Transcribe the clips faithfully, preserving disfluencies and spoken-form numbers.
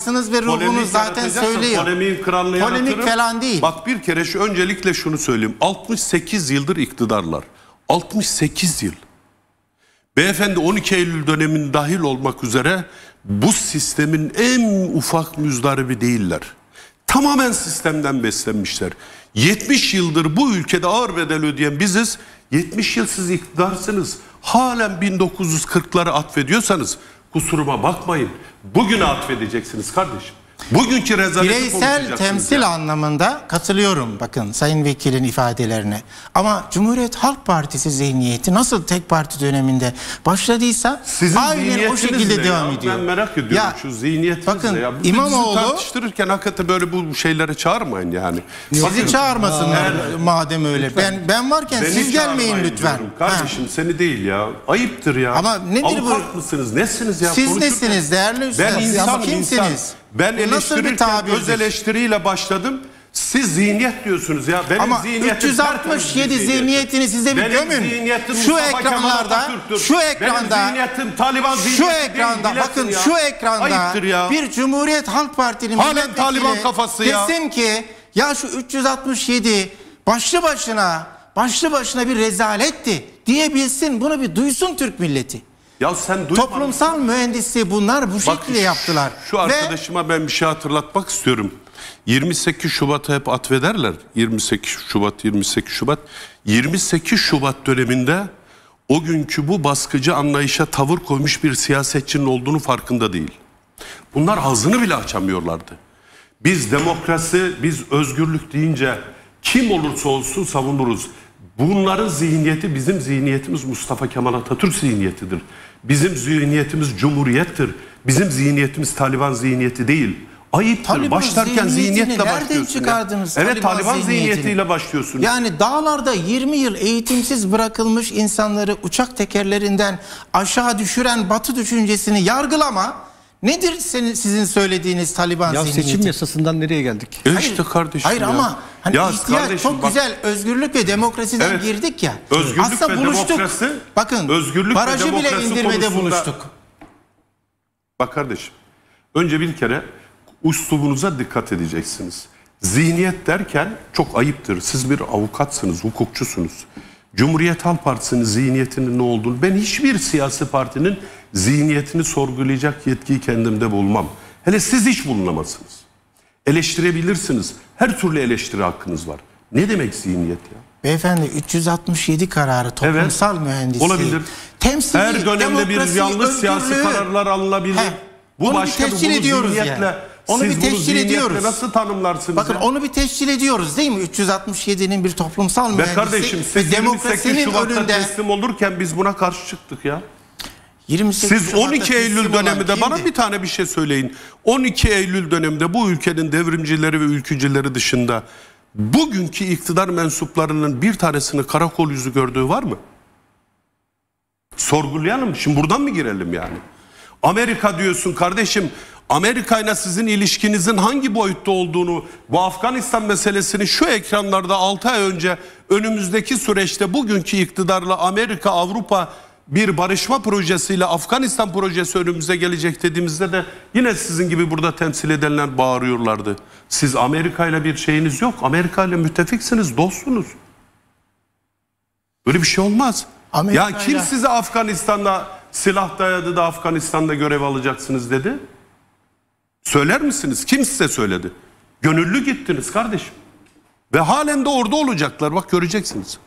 şahsınız ve ruhunuz zaten söylüyor. Polemiğin kralını Polemik yaratırım. falan değil. Bak bir kere şu öncelikle şunu söyleyeyim. altmış sekiz yıldır iktidarlar. altmış sekiz yıl. Beyefendi on iki Eylül döneminin dahil olmak üzere bu sistemin en ufak müzdaribi değiller. Tamamen sistemden beslenmişler. yetmiş yıldır bu ülkede ağır bedel ödeyen biziz. yetmiş yıl siz iktidarsınız. Halen bin dokuz yüz kırkları atfediyorsanız kusuruma bakmayın. Bugüne atfedeceksiniz kardeşim. Bugünkü rezaleti bireysel temsil ya. Anlamında katılıyorum bakın Sayın Vekilin ifadelerine. Ama Cumhuriyet Halk Partisi zihniyeti nasıl tek parti döneminde başladıysa sizin aynen o şekilde devam ya? ediyor. Ben merak ediyorum ya, şu zihniyetiniz bakın, ya. İmamoğlu tartıştırırken hakikaten böyle bu şeylere çağırmayın yani. Sizi bakın, çağırmasınlar aa, madem öyle. Lütfen. Ben ben varken Beni siz gelmeyin lütfen. Diyorum. Kardeşim ha. Seni değil ya. Ayıptır ya. Ama nedir avukat bu? mısınız? Nesiniz ya? Siz nesiniz değerli üstad? Ben insan, kimsiniz? Insan. Ben eleştirirken öz eleştiriyle başladım. Siz zihniyet diyorsunuz ya. Benim ama zihniyetim üç yüz altmış yedi zihniyetini size bir gömün. Şu ekranlarda, şu ekranda, benim zihniyetim Taliban zihniyeti şu ekranda, değil, bakın ya. şu ekranda bir Cumhuriyet Halk Partili halen Taliban kafası ya. Desin ki ya şu üç yüz altmış yedi başlı başına, başlı başına bir rezaletti diyebilsin. Bunu bir duysun Türk milleti. Ya sen toplumsal mühendisliği bunlar bu bak, şekilde yaptılar. Şu arkadaşıma Ve... ben bir şey hatırlatmak istiyorum. yirmi sekiz Şubat'ı hep atfederler. yirmi sekiz Şubat, yirmi sekiz Şubat. yirmi sekiz Şubat döneminde o günkü bu baskıcı anlayışa tavır koymuş bir siyasetçinin olduğunu farkında değil. Bunlar ağzını bile açamıyorlardı. Biz demokrasi, biz özgürlük deyince kim olursa olsun savunuruz. Bunların zihniyeti bizim zihniyetimiz Mustafa Kemal Atatürk zihniyetidir. Bizim zihniyetimiz Cumhuriyettir. Bizim zihniyetimiz Taliban zihniyeti değil. Ayıptır. Taliban başlarken zihniyetle başlıyorsunuz. Çıkardınız? Evet, Taliban, Taliban zihniyetiyle başlıyorsunuz. Yani dağlarda yirmi yıl eğitimsiz bırakılmış insanları uçak tekerlerinden aşağı düşüren Batı düşüncesini yargılama. Nedir senin, sizin söylediğiniz Taliban ya zihniyeti? Seçim yasasından nereye geldik? E işte kardeşim Hayır ya. ama hani ya ihtiyaç çok bak, güzel özgürlük ve demokrasiden evet, girdik ya. Özgürlük aslında ve buluştuk. demokrasi. Bakın özgürlük barajı ve demokrasi bile indirmede konusunda, buluştuk. Bak kardeşim. Önce bir kere üslubunuza dikkat edeceksiniz. Zihniyet derken çok ayıptır. Siz bir avukatsınız, hukukçusunuz. Cumhuriyet Halk Partisi'nin zihniyetinin ne olduğunu, ben hiçbir siyasi partinin zihniyetini sorgulayacak yetkiyi kendimde bulmam. Hele siz hiç bulunamazsınız. Eleştirebilirsiniz. Her türlü eleştiri hakkınız var. Ne demek zihniyet ya? Beyefendi üç yüz altmış yedi kararı toplumsal evet, mühendisliği. Olabilir. Temsili, her dönemde bir yanlış siyasi kararlar alınabilir. Heh, bu başka bir bunu ediyoruz zihniyetle. Yani. Onu siz bir teşkil ediyoruz. Nasıl tanımlarsınız? Bakın ya? onu bir teşkil ediyoruz değil mi? üç yüz altmış yedi'nin bir toplumsal mühendisi. Be kardeşim siz demokrasinin Şubat'ta önünde teslim olurken biz buna karşı çıktık ya. yirmi sekiz siz on iki Eylül döneminde bana bir tane bir şey söyleyin. on iki Eylül döneminde bu ülkenin devrimcileri ve ülkücüleri dışında bugünkü iktidar mensuplarının bir tanesinin karakol yüzü gördüğü var mı? Sorgulayalım. Şimdi buradan mı girelim yani? Amerika diyorsun kardeşim. Amerika ile sizin ilişkinizin hangi boyutta olduğunu, bu Afganistan meselesini şu ekranlarda altı ay önce önümüzdeki süreçte bugünkü iktidarla Amerika, Avrupa bir barışma projesiyle Afganistan projesi önümüze gelecek dediğimizde de yine sizin gibi burada temsil edenler bağırıyorlardı. Siz Amerika ile bir şeyiniz yok. Amerika ile müttefiksiniz, dostsunuz. Böyle bir şey olmaz. Amerika ya kim ile... size Afganistan'da silah dayadı da Afganistan'da görev alacaksınız dedi? Söyler misiniz? Kim size söyledi? Gönüllü gittiniz kardeşim. Ve halen de orada olacaklar. Bak göreceksiniz.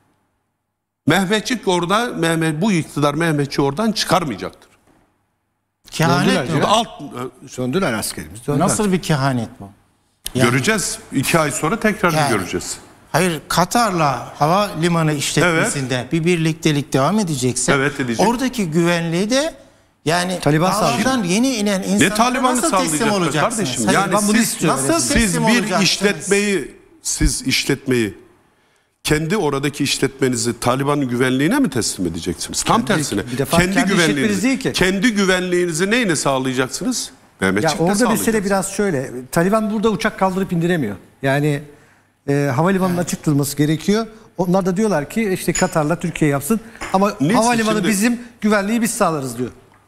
Mehmetçik orada, Mehmet, bu iktidar Mehmetçi oradan çıkarmayacaktır. Kehanet mi? Alt, söndüler askerimiz. Söndüler. Nasıl bir kehanet bu? Yani, göreceğiz. İki ay sonra tekrar yani, göreceğiz. Hayır, Katar'la hava limanı işletmesinde evet, bir birliktelik devam edecekse evet, edecek. Oradaki güvenliği de yani Taliban dağlardan yeni inen insanlara nasıl teslim olacaksınız? Kardeşim? Yani bunu siz, nasıl siz bir işletmeyi siz işletmeyi kendi oradaki işletmenizi Taliban'ın güvenliğine mi teslim edeceksiniz? Tam kendi, tersine. Kendi, kendi güvenliğinizi, kendi güvenliğinizi neyle sağlayacaksınız? Ya orada mesele biraz şöyle. Taliban burada uçak kaldırıp indiremiyor. Yani e, havalimanının evet, açık durması gerekiyor. Onlar da diyorlar ki işte Katar'la Türkiye yapsın ama neyse, havalimanı şimdi, bizim güvenliği biz sağlarız diyor.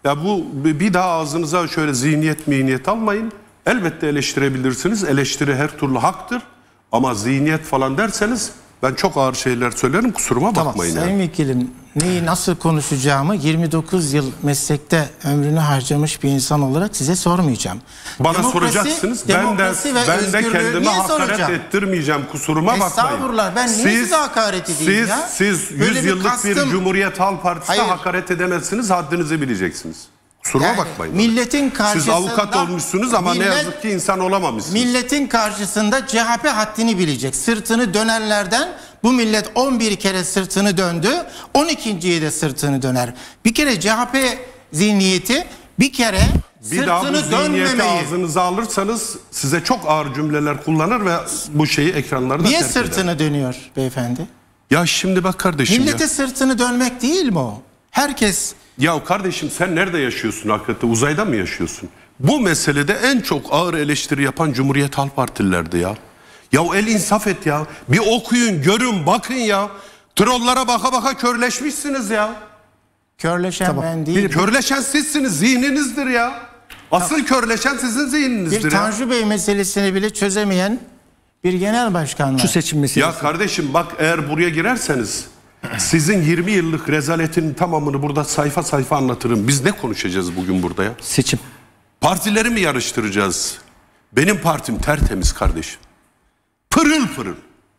Ya bu bir daha ağzınıza şöyle zihniyet mihniyet almayın. Elbette eleştirebilirsiniz. Eleştiri her türlü haktır. Ama zihniyet falan derseniz ben çok ağır şeyler söylerim, kusuruma Tamam, bakmayın. Sayın Yani. Vekilim, neyi nasıl konuşacağımı yirmi dokuz yıl meslekte ömrünü harcamış bir insan olarak size sormayacağım. Bana Demokrasi- soracaksınız. Ben de, demokrasi ve ben de özgürlüğü kendime niye hakaret soracağım? ettirmeyeceğim. Kusuruma bakmayın. Estağfurullah, ben niye size hakaret edeyim siz, ya? Siz Böyle yüz bir yıllık bir kastım- Cumhuriyet Halk Partisi'ne Hayır. hakaret edemezsiniz. Haddinizi bileceksiniz. Kusuruma Yani bakmayın. milletin Siz karşısında... avukat olmuşsunuz ama millet- ne yazık ki insan olamamışsınız. Milletin karşısında C H P haddini bilecek. Sırtını dönenlerden bu millet on bir kere sırtını döndü. on ikinciye de sırtını döner. Bir kere C H P zihniyeti bir kere Bir daha bu sırtını zihniyeti dönmemeyi. ağzınıza alırsanız size çok ağır cümleler kullanır ve bu şeyi ekranlarda Niye terk eder. sırtını dönüyor beyefendi? Ya şimdi bak kardeşim Millete ya. sırtını dönmek değil mi o? Herkes Ya kardeşim sen nerede yaşıyorsun hakikaten? Uzayda mı yaşıyorsun? Bu meselede en çok ağır eleştiri yapan Cumhuriyet Halk Partililerdi ya. Ya el insaf et ya. Bir okuyun, görün, bakın ya. Trollara baka baka körleşmişsiniz ya. körleşen Tamam. ben değilim. Körleşen sizsiniz, zihninizdir ya. Asıl körleşen sizin zihninizdir Bir ya. Tanju Bey meselesini bile çözemeyen bir genel başkan var. Şu seçim meselesi. Ya kardeşim bak eğer buraya girerseniz sizin yirmi yıllık rezaletin tamamını burada sayfa sayfa anlatırım. Biz ne konuşacağız bugün burada ya? Seçim. Partileri mi yarıştıracağız? Benim partim tertemiz kardeşim. Pırıl pırıl.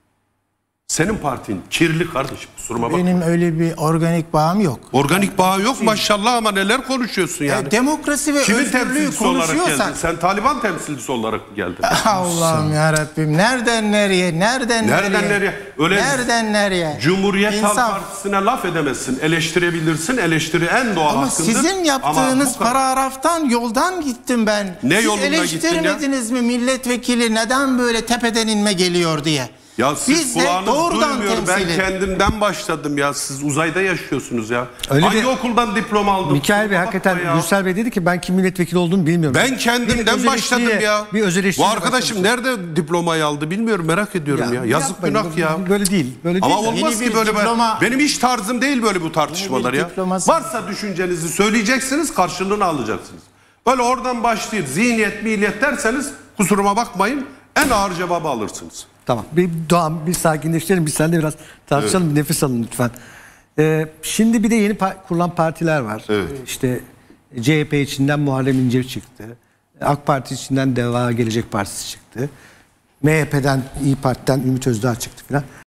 Senin partin kirli kardeşim. Kusuruma bakma. Benim öyle bir organik bağım yok. Organik bağ yok maşallah ama neler konuşuyorsun yani. Yani demokrasi ve Kimin özgürlüğü temsilcisi olarak geldin? konuşuyorsak Sen Taliban temsilcisi olarak mı geldin? Allah'ım ya Rabbim, nereden nereye, nereden, Nereden nereye, nereye? Öyle nereden nereye? Cumhuriyet Halk İnsaf. Partisi'ne laf edemezsin. Eleştirebilirsin. Eleştiri en doğal Ama hakkındır. sizin Ama yaptığınız bu kadar- paragraftan yoldan gittim ben. Ne Siz yolunda gittin ya? eleştirmediniz mi milletvekili neden böyle tepeden inme geliyor diye? Ya siz Biz de kulağınız doğrudan duymuyor. Ben temsili. kendimden başladım ya. Siz uzayda yaşıyorsunuz ya. Öyle Hangi bir- okuldan diploma aldın? Mikail Bey Bakma hakikaten ya. Gürsel Bey dedi ki ben kim milletvekili olduğunu bilmiyorum. Ben Bir kendimden öz başladım eleştiriyle- ya. Bir öz Bu eleştiriyle arkadaşım başlamışsın. nerede diplomayı aldı bilmiyorum, merak ediyorum ya. Yazık yapmayın, günah bu- ya. Böyle değil. Böyle Ama değil. olmaz Yeni ki bir böyle. diploma- Benim iş tarzım değil böyle bu tartışmalar Yeni bir ya. diploması- Varsa düşüncenizi söyleyeceksiniz, karşılığını alacaksınız. Böyle oradan başlayıp zihniyet milliyet derseniz kusuruma bakmayın, en ağır cevabı alırsınız. Tamam. Bir Doğan bir sakinleştirelim. Biz seninle biraz tartışalım. Bir nefes alın lütfen. Ee, şimdi bir de yeni pa- kurulan partiler var. Evet. Ee, İşte C H P içinden Muharrem İnce çıktı. AK Parti içinden Deva Gelecek Partisi çıktı. M H P'den, İYİ Parti'den Ümit Özdağ çıktı filan.